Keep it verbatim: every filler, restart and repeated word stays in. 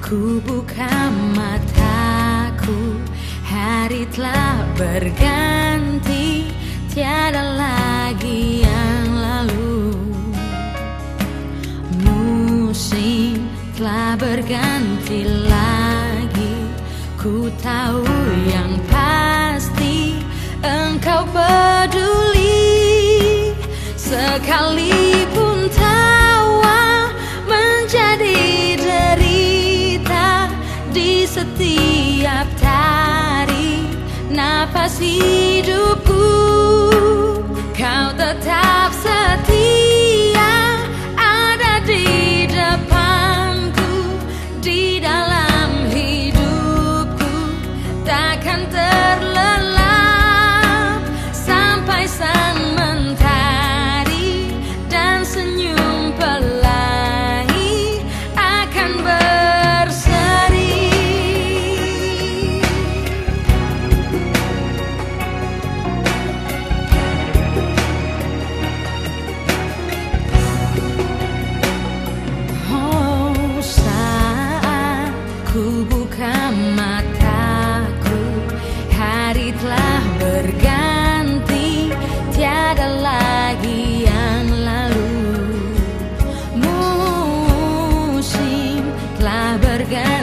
Ku buka mataku, hari telah berganti, tiada lagi yang lalu. Musim telah berganti lagi, ku tahu yang pasti engkau peduli. Sekalipun tawa menjadi derita di setiap tarik napas hidupku, kau tetap setia ada di depanku. Di dalam hidupku takkan terlelap sampai sang mentari dan senyum pelangi akan berseri. Oh, saat ku buka mataku, hari telah berganti, tiada lagi yang lalu. Musim telah berganti